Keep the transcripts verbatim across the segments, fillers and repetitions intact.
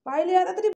পাইলে তাড়াতাড়ি।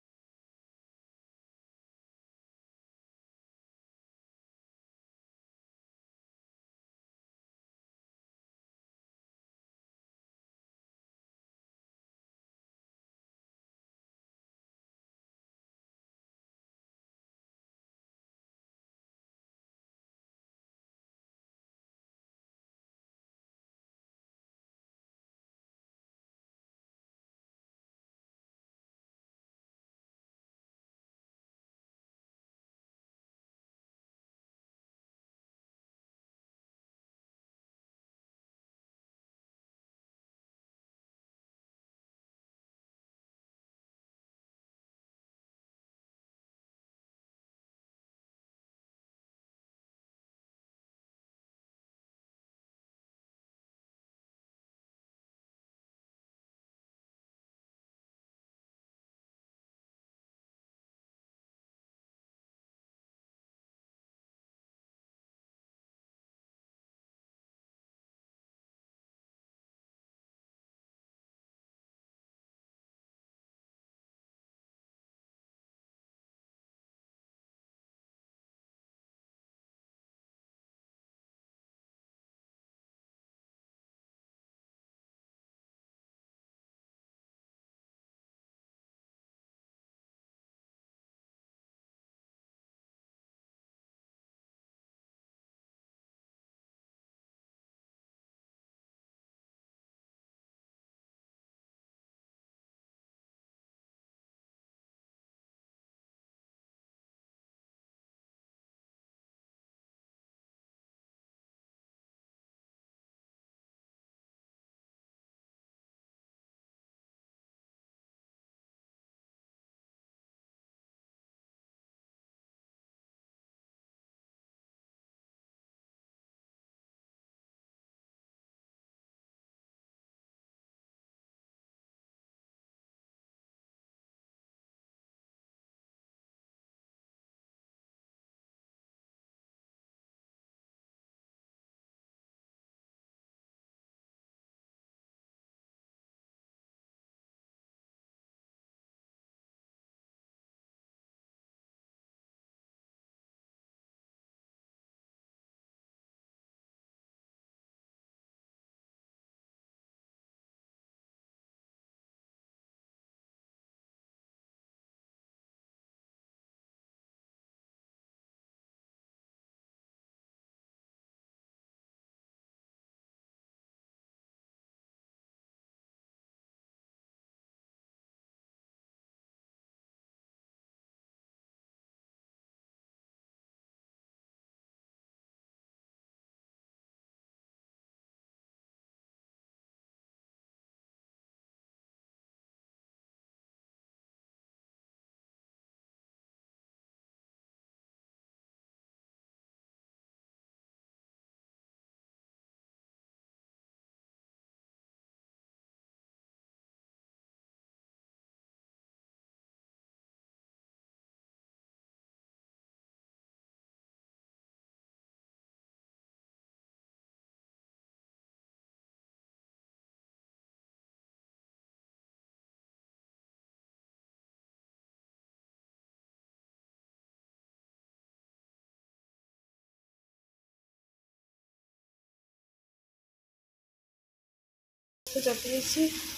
চাপিয়েছি।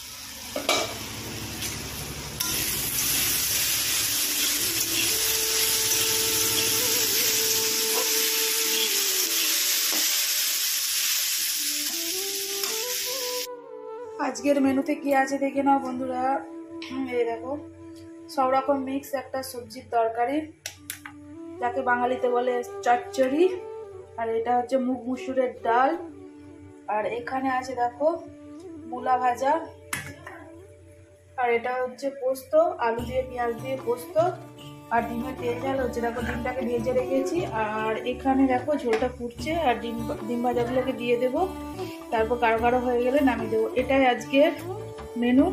আজকের মেনুতে কি আছে দেখে নাও বন্ধুরা। এই দেখো, সব রকম মিক্স একটা সবজির তরকারি, যাকে বাঙালিতে বলে চচ্চড়ি। আর এটা হচ্ছে মুগ মুসুরের ডাল। আর এখানে আছে দেখো মূলা ভাজা। আর এটা হচ্ছে পোস্ত, আলু দিয়ে পেঁয়াজ দিয়ে পোস্ত। আর ডিমের তেল ঝাল হচ্ছে, দেখো ডিমটাকে ভেজে রেখেছি। আর এখানে দেখো ঝোলটা ফুটছে, আর ডিম ডিম ভাজাগুলোকে দিয়ে দেবো। তারপর কারো কারো হয়ে গেলে নামিয়ে দেবো। এটাই আজকের মেনু।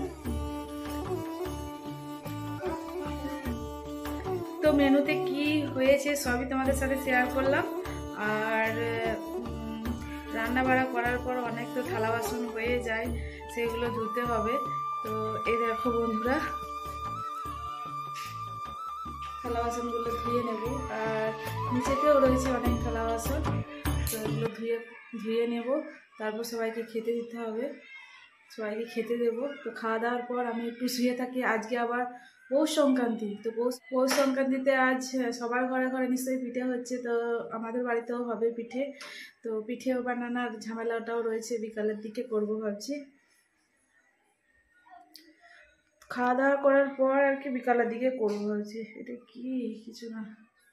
তো মেনুতে কি হয়েছে সবই তোমাদের সাথে শেয়ার করলাম। আর রান্না বাড়া করার পর অনেক তো থালা বাসন হয়ে যায়, সেগুলো ধুতে হবে। তো এই দেখো বন্ধুরা, থালা বাসনগুলো ধুয়ে নেব। আর নিচেতেও রয়েছে অনেক থালা বাসন, তো এগুলো ধুয়ে ধুয়ে নেব। তারপর সবাইকে খেতে দিতে হবে, সবাইকে খেতে দেবো। তো খাওয়া দাওয়ার পর আমি একটু শুয়ে থাকি। আজকে আবার পৌষ সংক্রান্তি, তো পৌষ পৌষ সংক্রান্তিতে আজ সবার ঘরে ঘরে নিশ্চয়ই পিঠে হচ্ছে, তো আমাদের বাড়িতেও হবে পিঠে। তো পিঠেও বানানোর ঝামেলাটাও রয়েছে, বিকালের দিকে করব ভাবছি। খাওয়া দাওয়া করার পর আর কি বিকালের দিকে করবো ভাবছি। এটা কি কিছু না।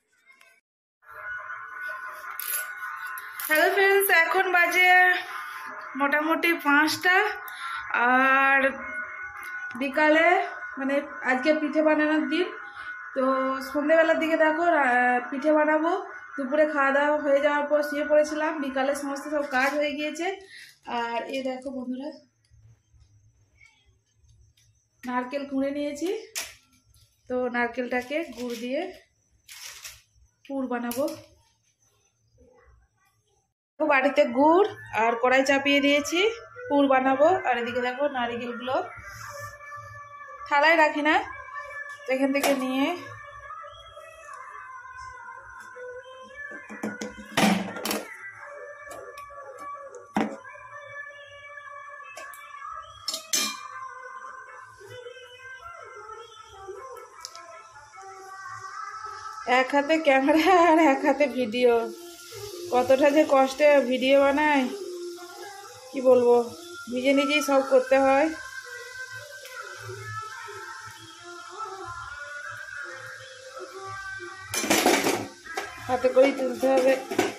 হ্যালো ফ্রেন্ডস, এখন বাজে মোটামুটি পাঁচটা। আর বিকালে মানে আজকে পিঠে বানানোর দিন, তো সন্ধ্যেবেলার দিকে দেখো পিঠে বানাবো। দুপুরে খাওয়া দাওয়া হয়ে যাওয়ার পর শুয়ে পড়েছিলাম, বিকালে সমস্ত সব কাজ হয়ে গিয়েছে। আর এই দেখো বন্ধুরা, নারকেল কুড়ে নিয়েছি, তো নারকেলটাকে গুড় দিয়ে পুর বানাবো। বাড়িতে গুড় আর কড়াই চাপিয়ে দিয়েছি, পুর বানাবো। আর এদিকে দেখো নারকেলগুলো থালায় রাখি না, তো এখান থেকে নিয়ে এক হাতে ক্যামেরা আর এক হাতে ভিডিও, কতটা যে কষ্টে ভিডিও বানায় কি বলবো, নিজে নিজেই সব করতে হয়। হাতে করেই তুলতে হবে।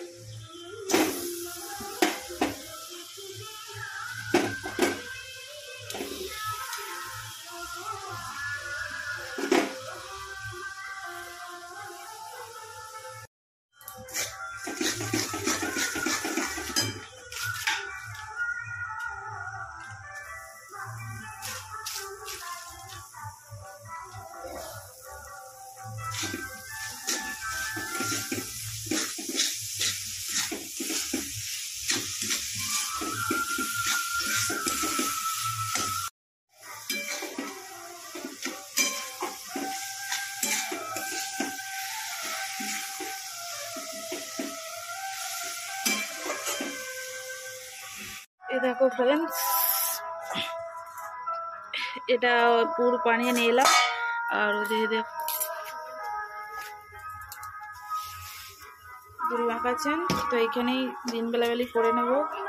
এই দেখো ফ্রেন্ডস, এটা পুর বানিয়ে নিয়ে এলাম। আর ওদিকে দেখো গুড় মাখাচ্ছেন, তো এইখানেই দিন বেলাবেলি করে নেব।